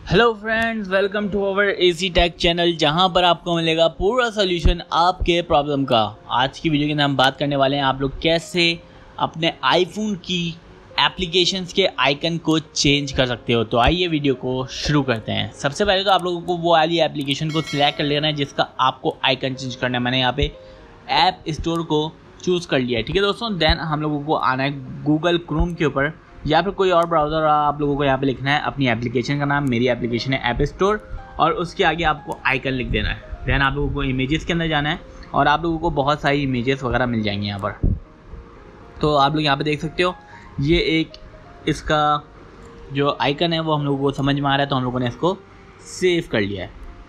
Hello friends, welcome to our AC tech channel, जहां पर आपको मिलेगा पूरा सोल्यूशन आपके प्रॉब्लम का। आज की वीडियो के अंदर हम बात करने वाले हैं आप लोग कैसे अपने आईफोन की एप्लीकेशंस के आइकन को चेंज कर सकते हो। तो आइए वीडियो को शुरू करते हैं। सबसे पहले तो आप लोगों को वो वाली एप्लीकेशन को सिलेक्ट कर लेना है जिसका आपको आइकन चेंज करना है। मैंने यहाँ पे ऐप स्टोर को चूज़ कर लिया है, ठीक है दोस्तों। देन हम लोगों को आना है गूगल क्रोम के ऊपर या फिर कोई और ब्राउज़र। आप लोगों को यहाँ पे लिखना है अपनी एप्लीकेशन का नाम। मेरी एप्लीकेशन है ऐप स्टोर और उसके आगे आपको आइकन लिख देना है। देन आप लोगों को इमेजेस के अंदर जाना है और आप लोगों को बहुत सारी इमेजेस वगैरह मिल जाएंगी यहाँ पर। तो आप लोग यहाँ पे देख सकते हो, ये एक इसका जो आइकन है वो हम लोगों को समझ में आ रहा है, तो हम लोगों ने इसको सेव कर लिया है।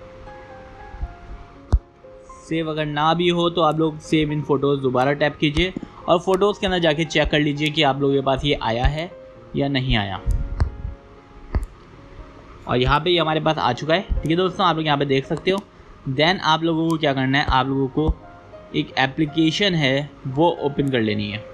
सेव अगर ना भी हो तो आप लोग सेव इन फ़ोटोज़ दोबारा टैप कीजिए और फोटोज़ के अंदर जाके चेक कर लीजिए कि आप लोगों के पास ये आया है या नहीं आया। और यहाँ पे ये हमारे पास आ चुका है, ठीक है दोस्तों। आप लोग यहाँ पे देख सकते हो। देन आप लोगों को क्या करना है, आप लोगों को एक एप्लीकेशन है वो ओपन कर लेनी है।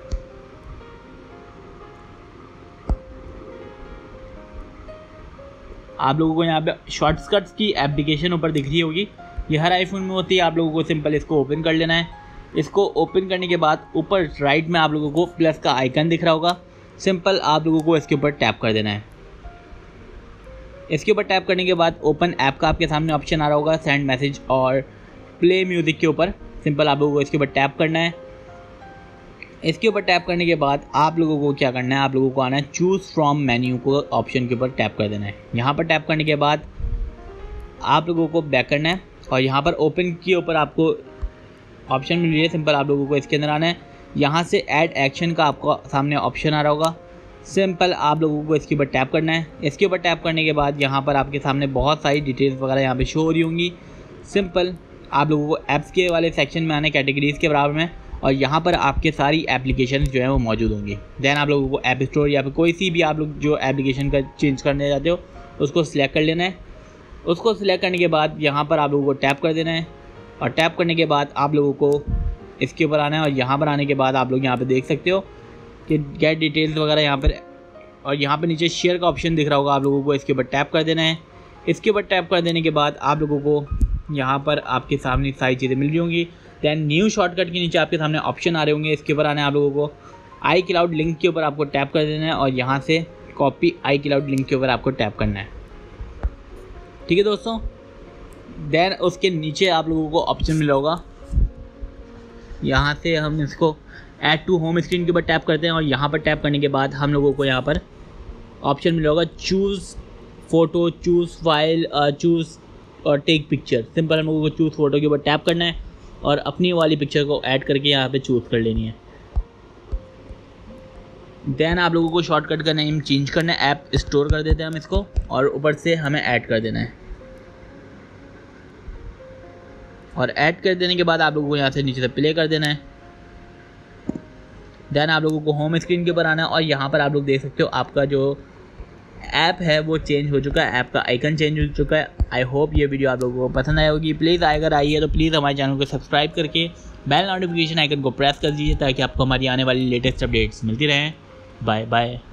आप लोगों को यहाँ पे शॉर्टकट्स की एप्लीकेशन ऊपर दिख रही होगी, ये हर आईफोन में होती है। आप लोगों को सिंपल इसको ओपन कर लेना है। इसको ओपन करने के बाद ऊपर राइट में आप लोगों को प्लस का आइकन दिख रहा होगा, सिंपल आप लोगों को इसके ऊपर टैप कर देना है। इसके ऊपर टैप करने के बाद ओपन ऐप का आपके सामने ऑप्शन आ रहा होगा, सेंड मैसेज और प्ले म्यूज़िक के ऊपर। सिंपल आप लोगों को इसके ऊपर टैप करना है। इसके ऊपर टैप करने के बाद आप लोगों को क्या करना है, आप लोगों को आना है चूज़ फ्रॉम मेन्यू को ऑप्शन के ऊपर टैप कर देना है। यहाँ पर टैप करने के बाद आप लोगों को बैक करना है और यहाँ पर ओपन के ऊपर आपको ऑप्शन मिल रही है। सिंपल आप लोगों को इसके अंदर आना है। यहाँ से ऐड एक्शन का आपको सामने ऑप्शन आ रहा होगा, सिंपल आप लोगों को इसके ऊपर टैप करना है। इसके ऊपर टैप करने के बाद यहाँ पर आपके सामने बहुत सारी डिटेल्स वगैरह यहाँ पे शो हो रही होंगी। सिंपल आप लोगों को ऐप्स के वाले सेक्शन में आना है, कैटेगरीज़ के बराबर में, और यहाँ पर आपके सारी एप्लीकेशन जो है वो मौजूद होंगी। देन आप लोगों को ऐप स्टोर या फिर कोई सी भी आप लोग जो एप्लीकेशन का चेंज करने जाते हो उसको सिलेक्ट कर लेना है। उसको सिलेक्ट करने के बाद यहाँ पर आप लोगों को टैप कर देना है और टैप करने के बाद आप लोगों को इसके ऊपर आना है। और यहाँ पर आने के बाद आप लोग यहाँ पे देख सकते हो कि गेट डिटेल्स वगैरह यहाँ पर, और यहाँ पे नीचे शेयर का ऑप्शन दिख रहा होगा, आप लोगों को इसके ऊपर टैप कर देना है। इसके ऊपर टैप कर देने के बाद आप लोगों को यहाँ पर आपके सामने सारी चीज़ें मिल रही होंगी। दैन न्यू शॉर्टकट के नीचे आपके सामने ऑप्शन आ रहे होंगे, इसके ऊपर आना है। आप लोगों को आई क्लाउड लिंक के ऊपर आपको टैप कर देना है और यहाँ से कॉपी आई क्लाउड लिंक के ऊपर आपको टैप करना है, ठीक है दोस्तों। देन उसके नीचे आप लोगों को ऑप्शन मिला होगा, यहाँ से हम इसको ऐड टू होम स्क्रीन के ऊपर टैप करते हैं और यहाँ पर टैप करने के बाद हम लोगों को यहाँ पर ऑप्शन मिला होगा choose photo, choose file, choose और टेक पिक्चर। सिंपल हम लोगों को चूज़ फ़ोटो के ऊपर टैप करना है और अपनी वाली पिक्चर को ऐड करके यहाँ पे चूज़ कर लेनी है। देन आप लोगों को शॉर्टकट का नेम चेंज करना है, ऐप स्टोर कर देते हैं हम इसको, और ऊपर से हमें ऐड कर देना है। और ऐड कर देने के बाद आप लोगों को यहाँ से नीचे से प्ले कर देना है। देन आप लोगों को होम स्क्रीन के ऊपर आना है और यहाँ पर आप लोग देख सकते हो आपका जो ऐप है वो चेंज हो चुका है, ऐप का आइकन चेंज हो चुका है। आई होप ये वीडियो आप लोगों को पसंद आई होगी। प्लीज़ अगर आई है तो प्लीज़ हमारे चैनल को सब्सक्राइब करके बेल नोटिफिकेशन आइकन को प्रेस कर दीजिए ताकि आपको हमारी आने वाली लेटेस्ट अपडेट्स मिलती रहें। Bye bye.